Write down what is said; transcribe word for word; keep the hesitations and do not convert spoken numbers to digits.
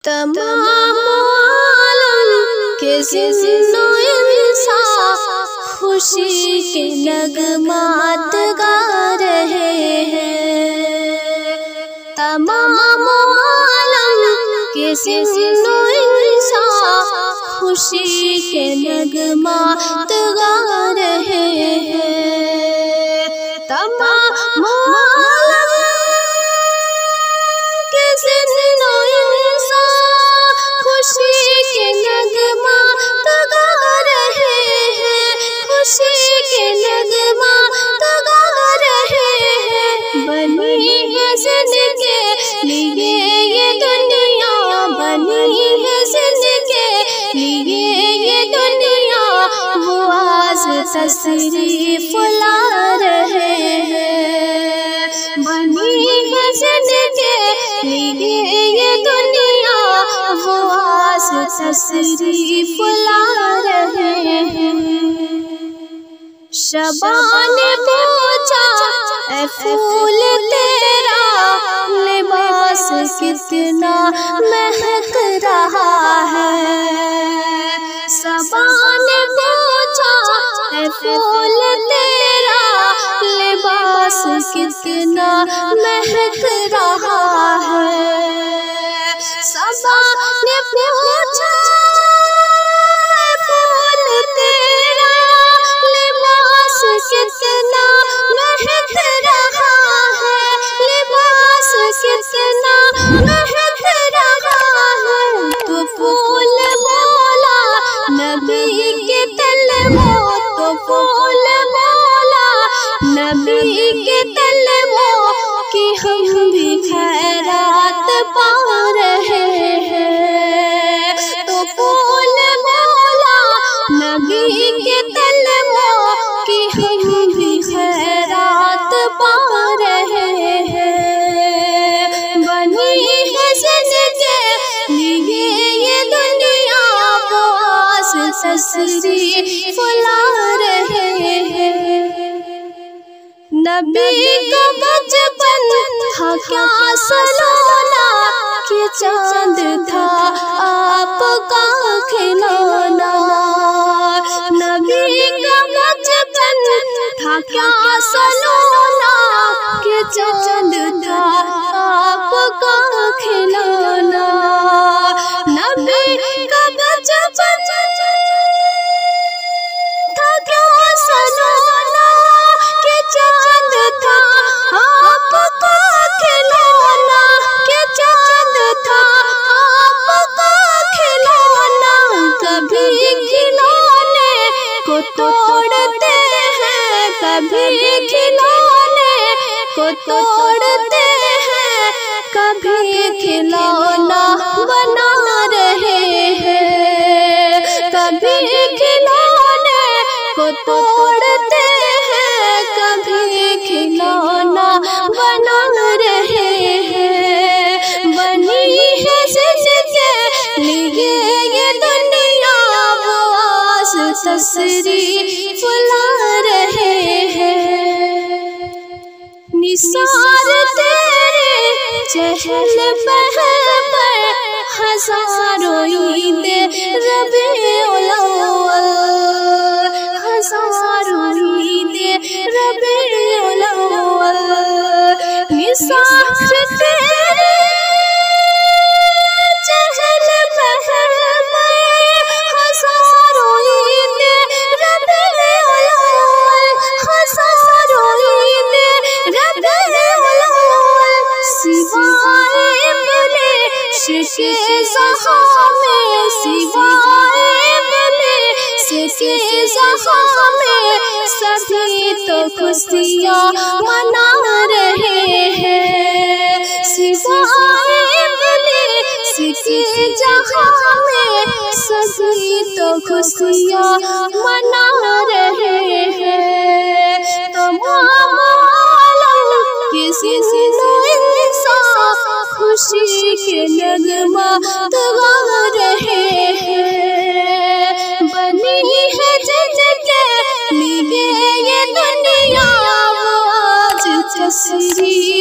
तमाम आलम के ज़िंदो इंसान खुशी के नगमात गा रहे हैं। तमाम आलम के ज़िंदो इंसान खुशी के नगमात गा रहे हैं। तमाम आलम के ज़िंदो खुशी के नगमात गा रहे हैं। खुशी के नगमात गा रहे हैं। बनी है जिनके लिए ये दुनिया, बनी है जिनके लिए ये दुनिया, वो आज तशरीफ ला रहे हैं। बनी है जिनके लिए ये दुनिया, वो आज तशरीफ ला रहे हैं। शबान पूछा ऐ फूल तेरा लिबास कितना महक रहा है। शबान पूछा ऐ फूल तेरा लिबास कितना महक रहा है। सबा ने पूछा फूल तेरा लिबास कितना महक रहा है। लिबास कितना महक रहा है। तो फूल बोला नबी के तलवों, तो फूल बोला नबी के तलवों कि हम भी खैरात पा रहे हैं। तो फूल बोला नबी के तलवों कि हम भी खैरात पा रहे हैं। बनी है जिनके लिए ये दुनिया, वो आज तशरीफ ला रहे हैं। नबी का बचपन था क्या सलोना, कि चांद था आपका खिलौना। नबी का बचपन था क्या सलोना, कि चांद था आपका खिलौना। नबी का बचपन था क्या सलोना, कि चांद था आपका खिलौना। कि चांद था आपका खिलौना। कभी खिलौने को तोड़ते हैं, कभी खिलौने को तोड़ते हैं, कभी खिलौना बना रहे हैं। कभी खिलौने को तोड़ते हैं, कभी खिलौना बना रहे हैं। बनी है जिनके लिए ये दुनिया, वो आज तशरीफ ला रहे हैं। निसार तेरे चहल पहल पर हजारों ईद रबीउल अव्वल, हजारों ईद रबीउल अव्वल। निसार तेरे चहल पहल पर हजारों ईद रबीउल अव्वल, हजारों ईद रबीउल अव्वल। सिवाए इब्लिस के ज़हाँ में, सिवाए इब्लिस के ज़हाँ में, सभी तो खुशियाँ मना रहे हैं। सिवाए इब्लिस के ज़हाँ में, सभी तो खुशियाँ मना रहे हैं। तमाम आलम के ज़िंदो इंसान खुशी के नगमात गा रहे हैं। बनी है जिनके लिए ये दुनिया, वो आज तशरीफ